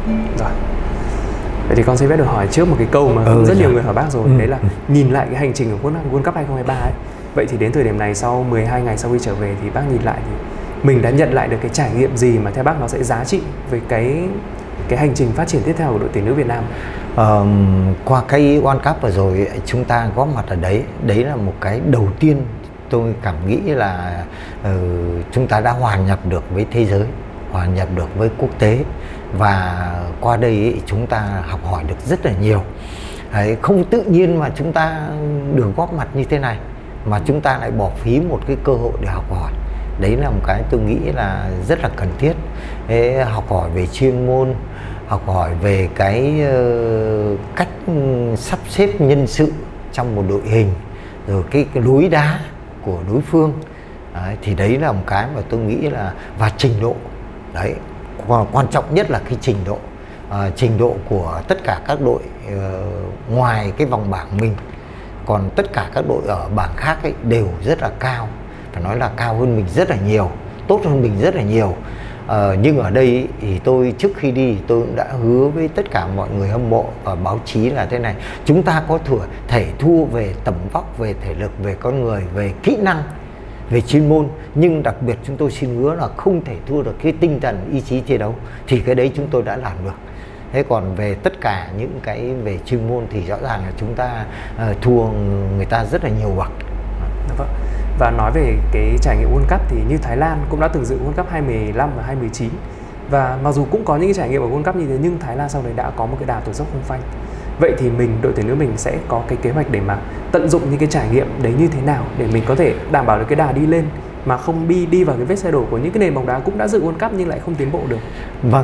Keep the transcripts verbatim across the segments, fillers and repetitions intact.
Rồi. Vậy thì con xin phép được hỏi trước một cái câu mà ừ, rất dạ. nhiều người hỏi bác rồi, ừ. đấy là nhìn lại cái hành trình của World Cup hai không hai ba ấy. Vậy thì đến thời điểm này, sau mười hai ngày sau khi trở về, thì bác nhìn lại thì mình đã nhận lại được cái trải nghiệm gì mà theo bác nó sẽ giá trị về cái cái hành trình phát triển tiếp theo của đội tuyển nữ Việt Nam? Ờ, qua cái World Cup vừa rồi chúng ta góp mặt ở đấy, đấy là một cái đầu tiên tôi cảm nghĩ là uh, chúng ta đã hòa nhập được với thế giới, hòa nhập được với quốc tế, và qua đây ý, chúng ta học hỏi được rất là nhiều. Đấy, không tự nhiên mà chúng ta được góp mặt như thế này, mà chúng ta lại bỏ phí một cái cơ hội để học hỏi. Đấy là một cái tôi nghĩ là rất là cần thiết. Thế, học hỏi về chuyên môn, học hỏi về cái uh, cách sắp xếp nhân sự trong một đội hình, rồi cái, cái lối đá của đối phương. Đấy, thì đấy là một cái mà tôi nghĩ là, và trình độ. Đấy, quan trọng nhất là cái trình độ, uh, trình độ của tất cả các đội uh, ngoài cái vòng bảng mình, còn tất cả các đội ở bảng khác ấy đều rất là cao, phải nói là cao hơn mình rất là nhiều, tốt hơn mình rất là nhiều. Uh, nhưng ở đây ý, thì tôi trước khi đi tôi cũng đã hứa với tất cả mọi người hâm mộ và báo chí là thế này: chúng ta có thừa thể thua về tầm vóc, về thể lực, về con người, về kỹ năng, về chuyên môn, nhưng đặc biệt chúng tôi xin hứa là không thể thua được cái tinh thần ý chí thi đấu. Thì cái đấy chúng tôi đã làm được. Thế còn về tất cả những cái về chuyên môn thì rõ ràng là chúng ta uh, thua người ta rất là nhiều bậc. Vâng. Và nói về cái trải nghiệm World Cup thì như Thái Lan cũng đã từng dự World Cup hai không một lăm và hai không một chín. Và mặc dù cũng có những cái trải nghiệm ở World Cup như thế, nhưng Thái Lan sau đấy đã có một cái đà tụt dốc không phanh. Vậy thì mình, đội tuyển nữ mình sẽ có cái kế hoạch để mà tận dụng những cái trải nghiệm đấy như thế nào để mình có thể đảm bảo được cái đà đi lên, mà không đi đi vào cái vết xe đổ của những cái nền bóng đá cũng đã dự World Cup nhưng lại không tiến bộ được? Vâng,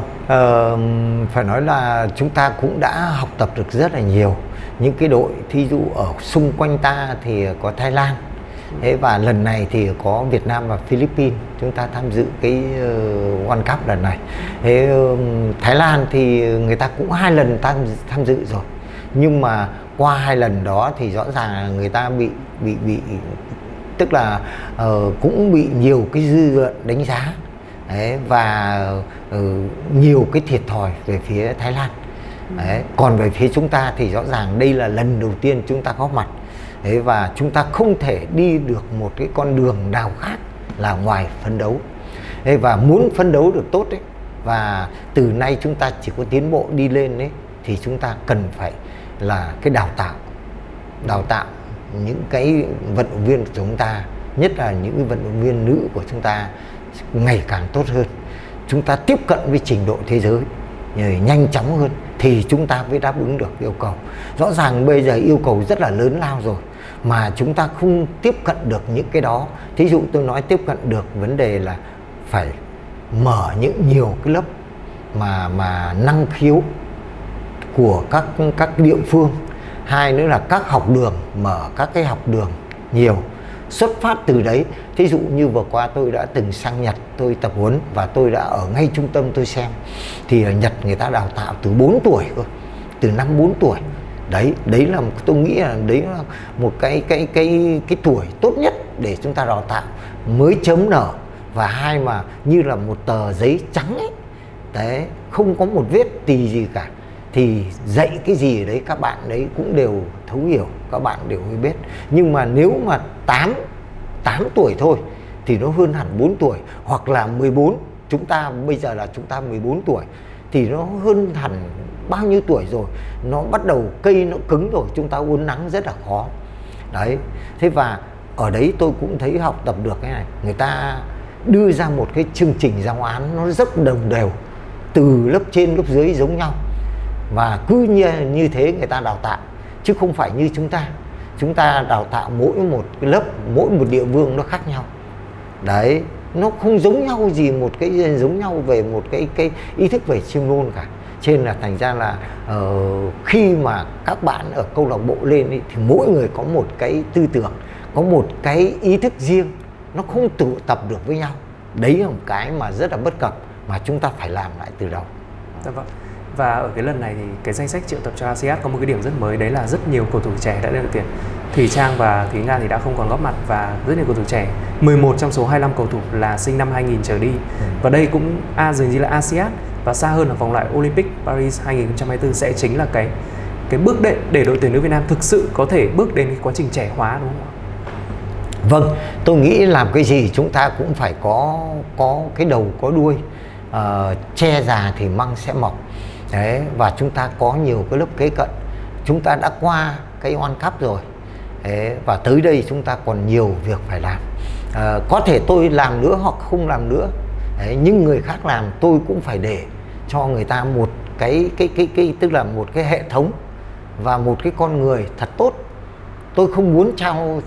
uh, phải nói là chúng ta cũng đã học tập được rất là nhiều. Những cái đội thí dụ ở xung quanh ta thì có Thái Lan. Thế và lần này thì có Việt Nam và Philippines, chúng ta tham dự cái uh, World Cup lần này. Thế uh, Thái Lan thì người ta cũng hai lần tham tham dự rồi, nhưng mà qua hai lần đó thì rõ ràng là người ta bị bị bị tức là uh, cũng bị nhiều cái dư luận đánh giá. Đấy, và uh, nhiều cái thiệt thòi về phía Thái Lan. Đấy, còn về phía chúng ta thì rõ ràng đây là lần đầu tiên chúng ta góp mặt. Thế và chúng ta không thể đi được một cái con đường nào khác là ngoài phấn đấu. Thế và muốn phấn đấu được tốt ấy, và từ nay chúng ta chỉ có tiến bộ đi lên ấy, thì chúng ta cần phải là cái đào tạo đào tạo những cái vận động viên của chúng ta, nhất là những cái vận động viên nữ của chúng ta ngày càng tốt hơn. Chúng ta tiếp cận với trình độ thế giới nhanh chóng hơn thì chúng ta mới đáp ứng được yêu cầu. Rõ ràng bây giờ yêu cầu rất là lớn lao rồi mà chúng ta không tiếp cận được những cái đó. Thí dụ tôi nói tiếp cận được vấn đề là phải mở những nhiều cái lớp mà mà năng khiếu của các các địa phương. Hai nữa là các học đường, mở các cái học đường nhiều. Xuất phát từ đấy, thí dụ như vừa qua tôi đã từng sang Nhật tôi tập huấn, và tôi đã ở ngay trung tâm tôi xem. Thì ở Nhật người ta đào tạo từ bốn tuổi cơ, từ năm bốn tuổi. Đấy, đấy là tôi nghĩ là đấy là một cái cái cái cái tuổi tốt nhất để chúng ta đào tạo mới chớm nở. Và hai mà như là một tờ giấy trắng ấy. Đấy, không có một vết tì gì cả. Thì dạy cái gì ở đấy các bạn đấy cũng đều thấu hiểu, các bạn đều biết. Nhưng mà nếu mà tám, tám tuổi thôi thì nó hơn hẳn bốn tuổi, hoặc là mười bốn, chúng ta bây giờ là chúng ta mười bốn tuổi thì nó hơn hẳn bao nhiêu tuổi rồi. Nó bắt đầu cây nó cứng rồi, chúng ta uốn nắn rất là khó. Đấy, thế và ở đấy tôi cũng thấy học tập được cái này. Người ta đưa ra một cái chương trình giáo án nó rất đồng đều, từ lớp trên lớp dưới giống nhau. Và cứ như, như thế người ta đào tạo, chứ không phải như chúng ta. Chúng ta đào tạo mỗi một cái lớp, mỗi một địa phương nó khác nhau. Đấy, nó không giống nhau gì, một cái giống nhau về một cái cái ý thức về chuyên môn cả. Cho nên là thành ra là uh, khi mà các bạn ở câu lạc bộ lên ý, thì mỗi người có một cái tư tưởng, có một cái ý thức riêng, nó không tụ tập được với nhau. Đấy là một cái mà rất là bất cập mà chúng ta phải làm lại từ đầu. Dạ vâng. Và ở cái lần này thì cái danh sách triệu tập cho a sê an có một cái điểm rất mới, đấy là rất nhiều cầu thủ trẻ đã lên đội tuyển. Thủy Trang và Thúy Nga thì đã không còn góp mặt, và rất nhiều cầu thủ trẻ, mười một trong số hai mươi lăm cầu thủ là sinh năm hai nghìn trở đi. Ừ. Và đây cũng a dường như là a sê an và xa hơn là vòng loại Olympic Paris hai nghìn không trăm hai mươi tư sẽ chính là cái cái bước đệm để đội tuyển nữ Việt Nam thực sự có thể bước đến cái quá trình trẻ hóa, đúng không ạ? Vâng, tôi nghĩ làm cái gì chúng ta cũng phải có có cái đầu có đuôi. Uh, che già thì măng sẽ mọc. Đấy, và chúng ta có nhiều cái lớp kế cận. Chúng ta đã qua cái World Cup rồi. Đấy, và tới đây chúng ta còn nhiều việc phải làm. Uh, có thể tôi làm nữa hoặc không làm nữa. Đấy, nhưng người khác làm tôi cũng phải để cho người ta một cái cái cái cái tức là một cái hệ thống và một cái con người thật tốt. Tôi không muốn trao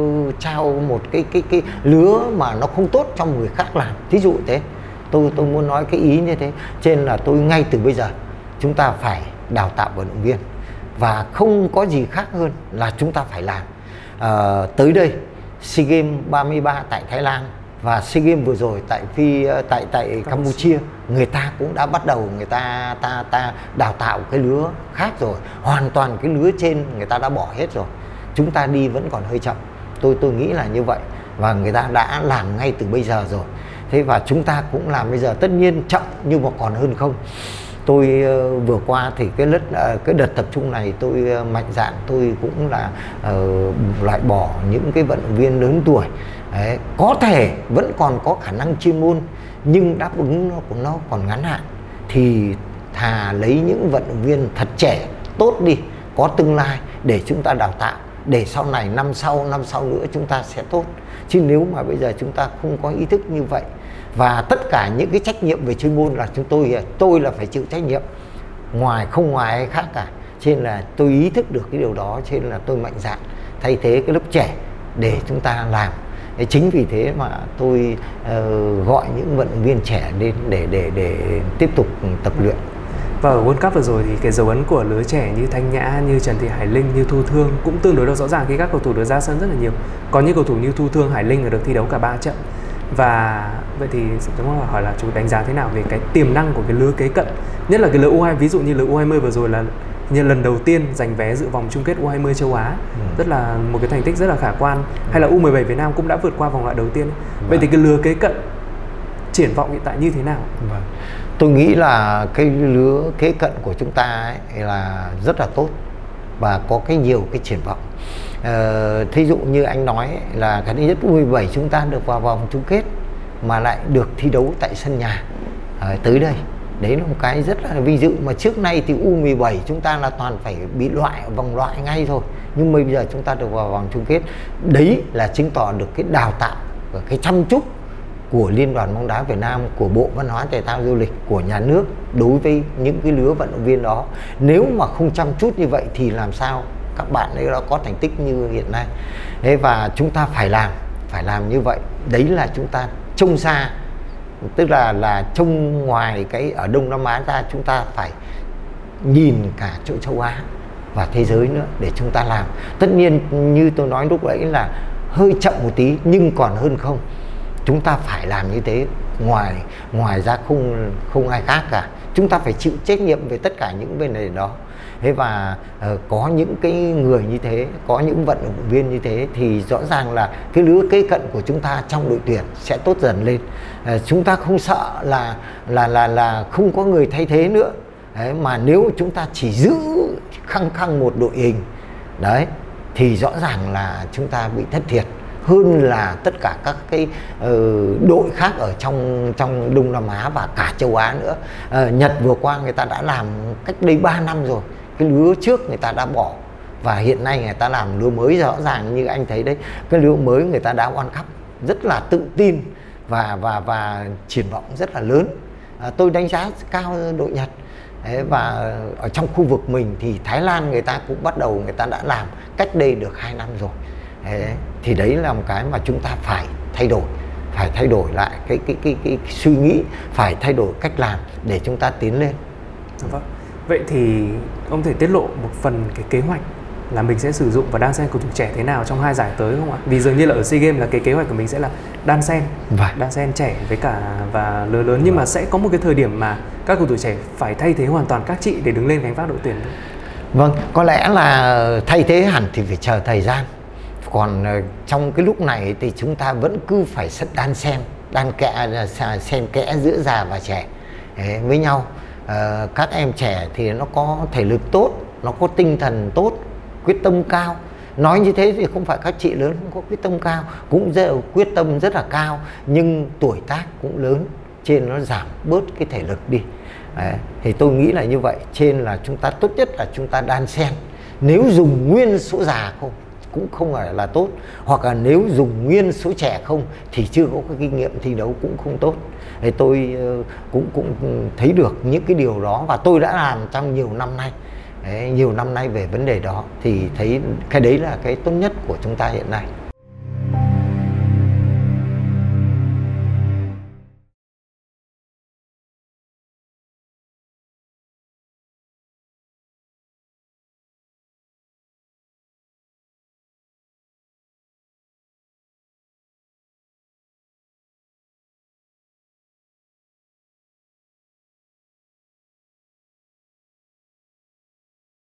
trao một cái cái cái lứa mà nó không tốt cho người khác làm. Thí dụ thế. Tôi tôi muốn nói cái ý như thế. Cho nên là tôi ngay từ bây giờ chúng ta phải đào tạo vận động viên và không có gì khác hơn là chúng ta phải làm. À, tới đây SEA Games ba mươi ba tại Thái Lan và SEA Games vừa rồi tại phi tại tại Campuchia, người ta cũng đã bắt đầu người ta ta ta đào tạo cái lứa khác rồi, hoàn toàn cái lứa trên người ta đã bỏ hết rồi. Chúng ta đi vẫn còn hơi chậm. Tôi tôi nghĩ là như vậy và người ta đã làm ngay từ bây giờ rồi. Thế và chúng ta cũng làm bây giờ, tất nhiên chậm nhưng mà còn hơn không. Tôi uh, vừa qua thì cái lớp uh, cái đợt tập trung này tôi uh, mạnh dạn tôi cũng là uh, loại bỏ những cái vận động viên lớn tuổi. Đấy, có thể vẫn còn có khả năng chuyên môn nhưng đáp ứng nó cũng nó còn ngắn hạn, thì thà lấy những vận động viên thật trẻ tốt đi, có tương lai để chúng ta đào tạo, để sau này năm sau năm sau nữa chúng ta sẽ tốt. Chứ nếu mà bây giờ chúng ta không có ý thức như vậy, và tất cả những cái trách nhiệm về chuyên môn là chúng tôi tôi là phải chịu trách nhiệm, ngoài không ngoài ai khác cả. Cho nên là tôi ý thức được cái điều đó, cho nên là tôi mạnh dạn thay thế cái lớp trẻ để chúng ta làm. Thế chính vì thế mà tôi uh, gọi những vận động viên trẻ lên để để để tiếp tục tập luyện. Và ở World Cup vừa rồi thì cái dấu ấn của lứa trẻ như Thanh Nhã, như Trần Thị Hải Linh, như Thu Thương cũng tương đối là rõ ràng khi các cầu thủ được ra sân rất là nhiều. Có những cầu thủ như Thu Thương, Hải Linh là được thi đấu cả ba trận. Và vậy thì chúng ta hỏi là chú đánh giá thế nào về cái tiềm năng của cái lứa kế cận, nhất là cái lứa U hai mươi, ví dụ như lứa U hai mươi vừa rồi là như lần đầu tiên giành vé dự vòng chung kết U hai mươi châu Á, ừ. rất là một cái thành tích rất là khả quan. Ừ. Hay là U mười bảy Việt Nam cũng đã vượt qua vòng loại đầu tiên. Vâng. Vậy thì cái lứa kế cận triển vọng hiện tại như thế nào? Vâng. Tôi nghĩ là cái lứa kế cận của chúng ta ấy là rất là tốt và có cái nhiều cái triển vọng. Ờ, thí dụ như anh nói ấy, là cái thứ nhất U mười bảy chúng ta được vào vòng chung kết mà lại được thi đấu tại sân nhà à, tới đây. Đấy là một cái rất là vinh dự, mà trước nay thì U mười bảy chúng ta là toàn phải bị loại vòng loại ngay thôi, nhưng bây giờ chúng ta được vào vòng chung kết. Đấy là chứng tỏ được cái đào tạo và cái chăm chút của Liên đoàn bóng đá Việt Nam, của Bộ Văn hóa Thể thao Du lịch, của nhà nước đối với những cái lứa vận động viên đó. Nếu mà không chăm chút như vậy thì làm sao các bạn ấy đã có thành tích như hiện nay. Thế và chúng ta phải làm phải làm như vậy. Đấy là chúng ta trông xa, tức là là trông ngoài cái ở Đông Nam Á ra, chúng ta phải nhìn cả chỗ châu Á và thế giới nữa để chúng ta làm. Tất nhiên như tôi nói lúc nãy là hơi chậm một tí nhưng còn hơn không. Chúng ta phải làm như thế, ngoài ngoài ra không không ai khác cả. Chúng ta phải chịu trách nhiệm về tất cả những bên này đó. Thế và uh, có những cái người như thế, có những vận động viên như thế thì rõ ràng là cái lứa kế cận của chúng ta trong đội tuyển sẽ tốt dần lên. Uh, chúng ta không sợ là là là là không có người thay thế nữa. Đấy, mà nếu chúng ta chỉ giữ khăng khăng một đội hình đấy thì rõ ràng là chúng ta bị thất thiệt hơn là tất cả các cái uh, đội khác ở trong trong Đông Nam Á và cả châu Á nữa. Uh, Nhật vừa qua người ta đã làm cách đây ba năm rồi, cái lứa trước người ta đã bỏ và hiện nay người ta làm lứa mới. Rõ ràng như anh thấy đấy, cái lứa mới người ta đã World Cup rất là tự tin và và và triển vọng rất là lớn. Uh, tôi đánh giá cao đội Nhật. Đấy, và ở trong khu vực mình thì Thái Lan người ta cũng bắt đầu, người ta đã làm cách đây được hai năm rồi. Đấy, thì đấy là một cái mà chúng ta phải thay đổi, phải thay đổi lại cái cái cái, cái, cái suy nghĩ, phải thay đổi cách làm để chúng ta tiến lên. Vâng. Vậy thì ông thể tiết lộ một phần cái kế hoạch là mình sẽ sử dụng và đan xen cầu thủ trẻ thế nào trong hai giải tới không ạ? Vì dường như là ở SEA Games là cái kế hoạch của mình sẽ là đan xen, vâng. đan xen trẻ với cả và lớn lớn, nhưng vâng. mà sẽ có một cái thời điểm mà các cầu thủ trẻ phải thay thế hoàn toàn các chị để đứng lên gánh vác đội tuyển. Vâng, có lẽ là thay thế hẳn thì phải chờ thời gian. Còn trong cái lúc này thì chúng ta vẫn cứ phải đan xen, đan kẽ, xen kẽ giữa già và trẻ. đấy, với nhau. À, các em trẻ thì nó có thể lực tốt, nó có tinh thần tốt, quyết tâm cao. Nói như thế thì không phải các chị lớn không có quyết tâm cao, cũng rất, quyết tâm rất là cao, nhưng tuổi tác cũng lớn, trên nó giảm bớt cái thể lực đi. Đấy, thì tôi nghĩ là như vậy. Trên là chúng ta tốt nhất là chúng ta đan xen. Nếu dùng nguyên số già không cũng không phải là tốt, hoặc là nếu dùng nguyên số trẻ không thì chưa có cái kinh nghiệm thi đấu cũng không tốt. Thì tôi cũng cũng thấy được những cái điều đó, và tôi đã làm trong nhiều năm nay. Đấy, nhiều năm nay về vấn đề đó thì thấy cái đấy là cái tốt nhất của chúng ta hiện nay.